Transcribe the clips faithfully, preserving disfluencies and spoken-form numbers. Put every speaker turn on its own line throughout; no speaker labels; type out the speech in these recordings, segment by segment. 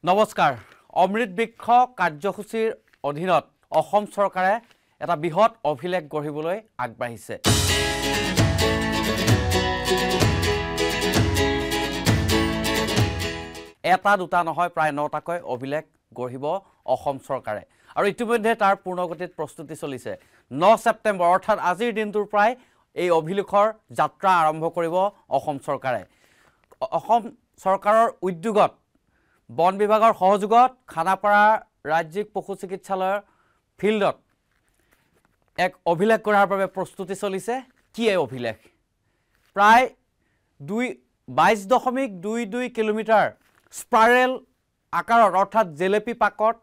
নমস্কাৰ অমৃত বৃক্ষ কাৰ্যসূচীৰ অধীনত অসম চৰকাৰে এটা বৃহৎ অভিলেখ গঢ়িবলৈ আগবাঢ়িছে এটা দুটা নহয় প্ৰায় নটাকৈ অভিলেখ গঢ়িব অসম চৰকাৰে আৰু ইতিমধ্যে তাৰ পূৰ্ণগতিত প্ৰস্তুতি চলিছে ন ছেপ্টেম্বৰ অৰ্থাৎ আজিৰ দিনটোৰ প্ৰায় এই অভিলেখৰ যাত্ৰা আৰম্ভ কৰিব অসম চৰকাৰে অসম চৰকাৰৰ উদ্যোগত বন বিভাগৰ সহযোগত খানাপাৰা ৰাজ্যিক পশু চিকিৎসালয়ৰ ফিল্ডত এক অভিলেখ গঢ়াৰ বাবে প্ৰস্তুতি চলিছে কি এই অভিলেখ প্ৰায় দুই বাইশ দশমিক দুই দুই কিলোমিটাৰ স্পাইৰেল আকাৰত অৰ্থাৎ জেলেপি পাকত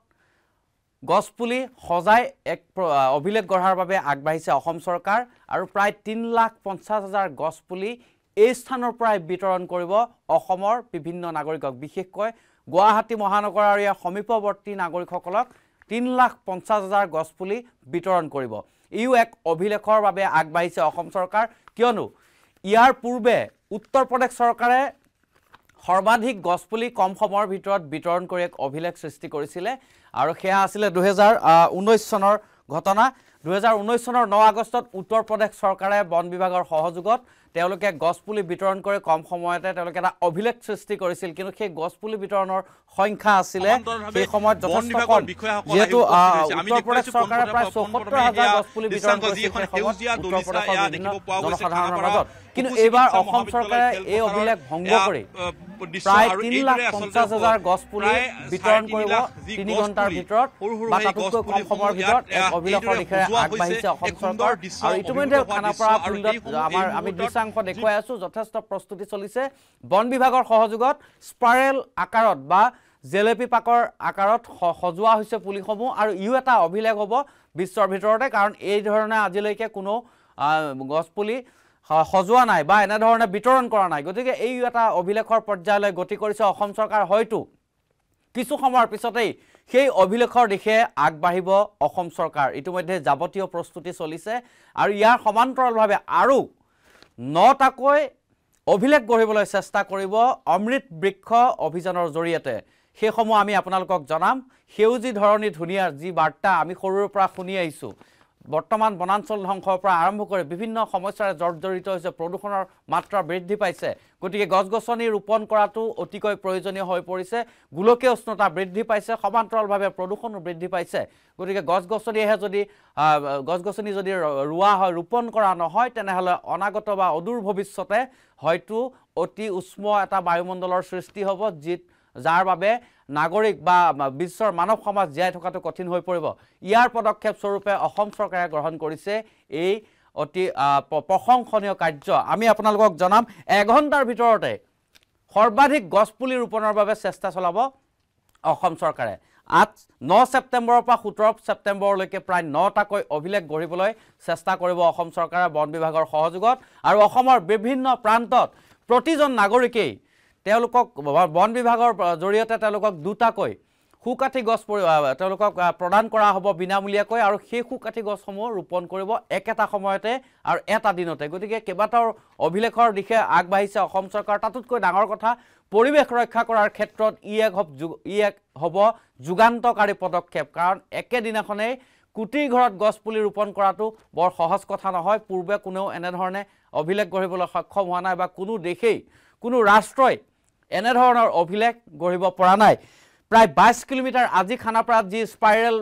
গছপুলি সজাই এক অভিলেখ গঢ়াৰ বাবে আগবাঢ়িছে অসম চৰকাৰ আৰু প্ৰায় তিনি লাখ পঞ্চাছ হাজাৰ গছপুলি এই স্থানৰ পৰাই বিতৰণ কৰিব অসমৰ বিভিন্ন নাগৰিকক বিশেষকৈ গুৱাহাটী মহানগৰ আৰু ইয়াৰ সমীপৱৰ্তী নাগৰিকসকলক তিনি লাখ পঞ্চাছ হাজাৰ গছপুলি বিতৰণ কৰিব ইও এক অভিলেখৰ বাবে আগবাঢ়িছে অসম চৰকাৰ কিয়নো ইয়াৰ পূৰ্বে উত্তৰ প্ৰদেশ চৰকাৰে সৰ্বাধিক গছপুলি কম সময়ৰ ভিতৰত বিতৰণ কৰি এক অভিলেখ সৃষ্টি কৰিছিলে আৰু সেয়া আছিল দুই হাজাৰ ঊনৈশ চনৰ ঘটনা দুই হাজাৰ ঊনৈশ চনৰ ন আগষ্টত উত্তৰ প্ৰদেশ চৰকাৰে বন বিভাগৰ সহযোগত তেওঁলোকে গছপুলি বিতৰণ কৰি কম সময়তে তেওঁলোকে এটা অভিলেখ সৃষ্টি কৰিছিল কিন্তু সেই গছপুলি বিতৰণৰ সংখ্যা আছিল সেই সময়ত যথেষ্ট কম যেহেতু উত্তৰ প্ৰদেশ চৰকাৰে প্ৰায় চৌসত্তৰ হাজাৰ গছপুলি বিতৰণ কৰিছিল উত্তৰ প্ৰদেশৰ বিভিন্ন জনসাধাৰণৰ মাজত কিন্তু এইবাৰ অসম চৰকাৰে এই অভিলেখ ভংগ কৰি প্ৰায় তিনি লাখ পঞ্চাছ হাজাৰ গছপুলি বিতৰণ কৰিব তিনি ঘণ্টাৰ ভিতৰত বা তাতোকৈ কম সময়ৰ ভিতৰত এক অভিলেখৰ দিশেৰে আগবাঢ়িছে অসম চৰকাৰ আৰু ইতিমধ্যে খানাপাৰা ফিল্ডত আমাৰ আমি দৃশ্যাংশ দেখুৱাই আছো যথেষ্ট প্ৰস্তুতি চলিছে বন বিভাগৰ সহযোগত স্পাইৰেল আকাৰত বা জেলেপি পাকৰ আকাৰত সজোৱা হৈছে পুলিসমূহ আৰু ইও এটা অভিলেখ হ'ব বিশ্বৰ ভিতৰতে কাৰণ এই ধৰণে আজিলৈকে কোনো গছপুলি সজোৱা নাই বা এনে ধৰণে বিতৰণ কৰা নাই গতিকে এই এটা অভিলেখৰ পৰ্যায়লৈ গতি কৰিছে অসম চৰকাৰ হয়তো কিছু সময়ৰ পিছতেই সেই অভিলেখৰ দিশে আগবাঢ়িব অসম চৰকাৰ ইতিমধ্যে যাৱতীয় প্ৰস্তুতি চলিছে আৰু ইয়াৰ সমান্তৰালভাৱে আৰু নটাকৈ অভিলেখ গঢ়িবলৈ চেষ্টা কৰিব অমৃত বৃক্ষ অভিযানৰ জৰিয়তে সেইসমূহ আমি আপোনালোকক জনাম সেউজী ধৰণী ধুনীয়াৰ যি বাৰ্তা আমি সৰুৰ পৰা শুনি আহিছোঁ বৰ্তমান বনাঞ্চল ধ্বংসৰ পৰা আৰম্ভ কৰি বিভিন্ন সমস্যাৰে জৰ্জৰিত হৈছে প্ৰদূষণৰ মাত্ৰা বৃদ্ধি পাইছে গতিকে গছ-গছনি ৰোপণ কৰাটো অতিকৈ প্ৰয়োজনীয় হৈ পৰিছে গোলকীয় উষ্ণতা বৃদ্ধি পাইছে সমান্তৰালভাৱে প্ৰদূষণো বৃদ্ধি পাইছে গতিকে গছ-গছনিহে যদি গছ-গছনি যদি ৰোৱা হয় ৰোপণ কৰা নহয় তেনেহ'লে অনাগত বা অদূৰ ভৱিষ্যতে হয়তো অতি উষ্ম এটা বায়ুমণ্ডলৰ সৃষ্টি হ'ব যি যাৰ বাবে নাগৰিক বা বিশ্বৰ মানৱ সমাজ জীয়াই থকাটো কঠিন হৈ পৰিব ইয়াৰ পদক্ষেপ স্বৰূপে অসম চৰকাৰে গ্ৰহণ কৰিছে এই অতি প্ৰশংসনীয় কাৰ্য আমি আপোনালোকক জনাম এঘণ্টাৰ ভিতৰতে সৰ্বাধিক গছপুলি ৰোপণৰ বাবে চেষ্টা চলাব অসম চৰকাৰে আঠ ন ছেপ্টেম্বৰৰ পৰা সোতৰ ছেপ্টেম্বৰলৈকে প্ৰায় নটাকৈ অভিলেখ গঢ়িবলৈ চেষ্টা কৰিব অসম চৰকাৰে বন বিভাগৰ সহযোগত আৰু অসমৰ বিভিন্ন প্ৰান্তত প্ৰতিজন নাগৰিকেই তেওঁলোকক বন বিভাগৰ জৰিয়তে তেওঁলোকক দুটাকৈ সুকাঠি গছ তেওঁলোকক প্ৰদান কৰা হ'ব বিনামূলীয়াকৈ আৰু সেই সুকাঠি গছসমূহ ৰোপণ কৰিব একেটা সময়তে আৰু এটা দিনতে গতিকে কেইবাটাও অভিলেখৰ দিশে আগবাঢ়িছে অসম চৰকাৰ তাতোতকৈ ডাঙৰ কথা পৰিৱেশ ৰক্ষা কৰাৰ ক্ষেত্ৰত ই এক ই এক হ'ব যুগান্তকাৰী পদক্ষেপ কাৰণ একেদিনাখনেই কোটি ঘৰত গছপুলি ৰোপণ কৰাটো বৰ সহজ কথা নহয় পূৰ্বে কোনেও এনেধৰণে অভিলেখ গঢ়িবলৈ সক্ষম হোৱা নাই বা কোনো দেশেই কোনো ৰাষ্ট্ৰই এনেধৰণৰ অভিলেখ গঢ়িব পৰা নাই প্ৰায় বাইশ কিলোমিটাৰ আজি খানাপাৰাত যি স্পাইৰেল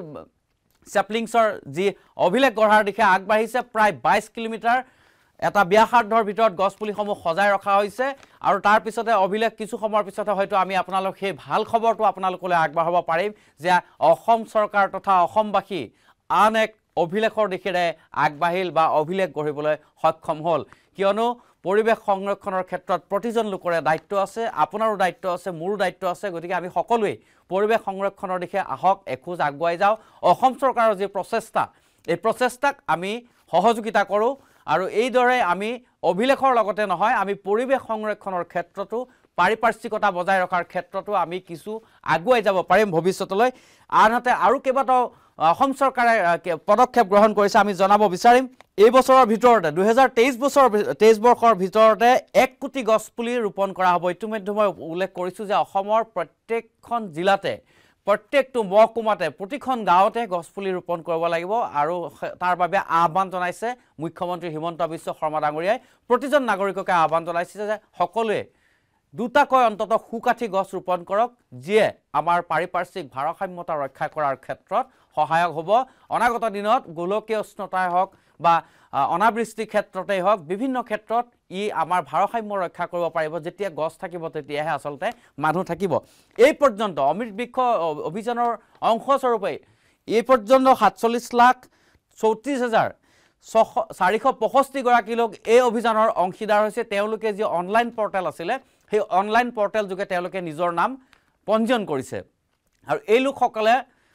চেপলিংছৰ যি অভিলেখ গঢ়াৰ দিশে আগবাঢ়িছে প্ৰায় বাইশ কিলোমিটাৰ এটা ব্যাসাৰ্ধৰ ভিতৰত গছপুলিসমূহ সজাই ৰখা হৈছে আৰু তাৰ পিছতে অভিলেখ কিছু সময়ৰ পিছতে হয়তো আমি আপোনালোক সেই ভাল খবৰটো আপোনালোকলৈ আগবঢ়াব পাৰিম যে অসম চৰকাৰ তথা অসমবাসী আন এক অভিলেখৰ দিশেৰে আগবাঢ়িল বা অভিলেখ গঢ়িবলৈ সক্ষম হ'ল কিয়নো পৰিৱেশ সংৰক্ষণৰ ক্ষেত্ৰত প্ৰতিজন লোকৰে দায়িত্ব আছে আপোনাৰো দায়িত্ব আছে মোৰো দায়িত্ব আছে গতিকে আমি সকলোৱে পৰিৱেশ সংৰক্ষণৰ দিশে আহক এখোজ আগুৱাই যাওঁ অসম চৰকাৰৰ যি প্ৰচেষ্টা এই প্ৰচেষ্টাক আমি সহযোগিতা কৰোঁ আৰু এইদৰে আমি অভিলেখৰ লগতে নহয় আমি পৰিৱেশ সংৰক্ষণৰ ক্ষেত্ৰতো পাৰিপাৰ্শ্বিকতা বজাই ৰখাৰ ক্ষেত্ৰতো আমি কিছু আগুৱাই যাব পাৰিম ভৱিষ্যতলৈ আনহাতে আৰু কেইবাটাও অসম চৰকাৰে পদক্ষেপ গ্ৰহণ কৰিছে আমি জনাব বিচাৰিম এই বছৰৰ ভিতৰতে দুহেজাৰ তেইছ বছৰ তেইছ বৰ্ষৰ ভিতৰতে এক কোটি গছ পুলি ৰোপণ কৰা হ'ব ইতিমধ্যে মই উল্লেখ কৰিছো যে অসমৰ প্ৰত্যেকখন জিলাতে প্ৰত্যেকটো মহকুমাতে প্ৰতিখন গাঁৱতে গছ পুলি ৰোপণ কৰিব লাগিব আৰু তাৰ বাবে আহ্বান জনাইছে মুখ্যমন্ত্ৰী হিমন্ত বিশ্ব শৰ্মা ডাঙৰীয়াই প্ৰতিজন নাগৰিককে আহ্বান জনাইছে যে সকলোৱে দুটাকৈ অন্তত সুকাঠি গছ ৰোপণ কৰক যিয়ে আমাৰ পাৰিপাৰ্শ্বিক ভাৰসাম্যতা ৰক্ষা কৰাৰ ক্ষেত্ৰত সহায়ক হ'ব অনাগত দিনত গোলকীয় উষ্ণতাই হওক বা অনাবৃষ্টি ক্ষেত্ৰতেই হওক বিভিন্ন ক্ষেত্ৰত ই আমাৰ ভাৰসাম্য ৰক্ষা কৰিব পাৰিব যেতিয়া গছ থাকিব তেতিয়াহে আচলতে মানুহ থাকিব এই পৰ্যন্ত অমৃত বৃক্ষ অভিযানৰ অংশস্বৰূপে এই পৰ্যন্ত সাতচল্লিছ লাখ চৌত্ৰিছ হাজাৰ চাৰিশ পঁয়ষষ্ঠি গৰাকী লোক এই অভিযানৰ অংশীদাৰ হৈছে তেওঁলোকে যি অনলাইন পৰ্টেল আছিলে সেই অনলাইন পৰ্টেল যোগে তেওঁলোকে নিজৰ নাম পঞ্জীয়ন কৰিছে আৰু এই লোকসকলে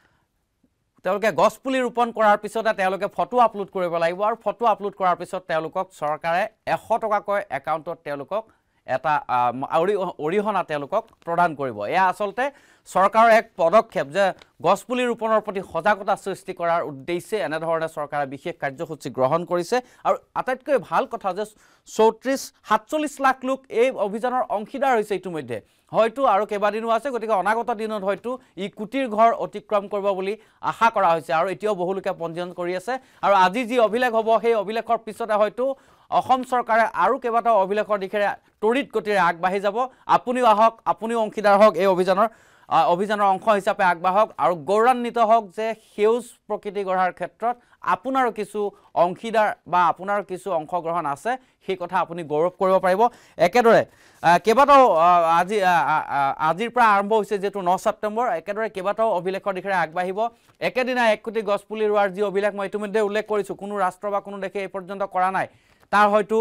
তেওঁলোকে গছ পুলি ৰোপণ কৰাৰ পিছতে তেওঁলোকে ফটো আপলোড কৰিব লাগিব আৰু ফটো আপলোড কৰাৰ পিছত তেওঁলোকক চৰকাৰে এশ টকাকৈ একাউণ্টত তেওঁলোকক এটা অৰিহণা তেওঁলোকক প্ৰদান কৰিব এয়া আচলতে চৰকাৰৰ এক পদক্ষেপ যে গছ পুলি ৰোপণৰ প্ৰতি সজাগতা সৃষ্টি কৰাৰ উদ্দেশ্যে এনে ধৰণে চৰকাৰে বিশেষ কাৰ্যসূচী গ্ৰহণ কৰিছে আৰু আটাইতকৈ ভাল কথা যে চৌত্ৰিছ সাতচল্লিছ লাখ লোক এই অভিযানৰ অংশীদাৰ হৈছে ইতিমধ্যে হয়তো আৰু কেইবাদিনো আছে গতিকে অনাগত দিনত হয়তো ই কোটিৰ ঘৰ অতিক্ৰম কৰিব বুলি আশা কৰা হৈছে আৰু এতিয়াও বহু লোকে পঞ্জীয়ন কৰি আছে আৰু আজি যি অভিলেখ হ'ব সেই অভিলেখৰ পিছতে হয়তো অসম চৰকাৰে আৰু কেইবাটাও অভিলেখৰ দিশেৰে তৰিত গতিৰে আগবাঢ়ি যাব আপুনিও আহক আপুনিও অংশীদাৰ হওক এই অভিযানৰ অভিযানৰ অংশ হিচাপে আগবাঢ়ক আৰু গৌৰৱান্বিত হওক যে সেউজ প্ৰকৃতি গঢ়াৰ ক্ষেত্ৰত আপোনাৰো কিছু অংশীদাৰ বা আপোনাৰ কিছু অংশগ্ৰহণ আছে সেই কথা আপুনি গৌৰৱ কৰিব পাৰিব একেদৰে কেইবাটাও আজি আজিৰ পৰা আৰম্ভ হৈছে যেটো ন ছেপ্টেম্বৰ একেদৰে কেইবাটাও অভিলেখৰ দিশেৰে আগবাঢ়িব একেদিনা এক কোটি গছ পুলি ৰোৱাৰ যি অভিলেখ মই ইতিমধ্যে উল্লেখ কৰিছো কোনো ৰাষ্ট্ৰ বা কোনো দেশে এই পৰ্যন্ত কৰা নাই তাৰ হয়তো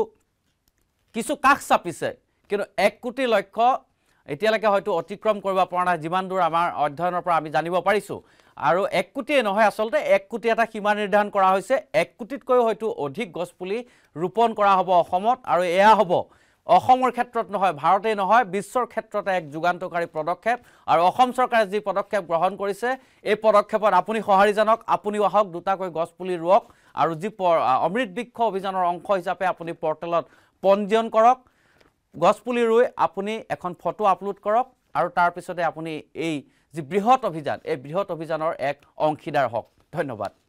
কিছু কাষ চাপিছে কিন্তু এক কোটি লক্ষ্য এতিয়ালৈকে হয়তো অতিক্ৰম কৰিব পৰা নাই যিমান দূৰ আমাৰ অধ্যয়নৰ পৰা আমি জানিব পাৰিছো আৰু এক কোটিয়ে নহয় আচলতে এক কোটি এটা সীমা নিৰ্ধাৰণ কৰা হৈছে এক কোটিতকৈ হয়তো অধিক গছ পুলি ৰোপণ কৰা হ'ব অসমত আৰু এয়া হ'ব অসমৰ ক্ষেত্ৰত নহয় ভাৰতেই নহয় বিশ্বৰ ক্ষেত্ৰতে এক যুগান্তকাৰী পদক্ষেপ আৰু অসম চৰকাৰে যি পদক্ষেপ গ্ৰহণ কৰিছে এই পদক্ষেপত আপুনি সঁহাৰি জানক আপুনিও আহক দুটাকৈ গছ পুলি ৰোৱক আৰু যি অমৃত বৃক্ষ অভিযানৰ অংশ হিচাপে আপুনি পৰ্টেলত পঞ্জীয়ন কৰক গছ পুলি ৰুই আপুনি এখন ফটো আপলোড কৰক আৰু তাৰ পিছতে আপুনি এই যি বৃহৎ অভিযান এই বৃহৎ অভিযানৰ এক অংশীদাৰ হওক ধন্যবাদ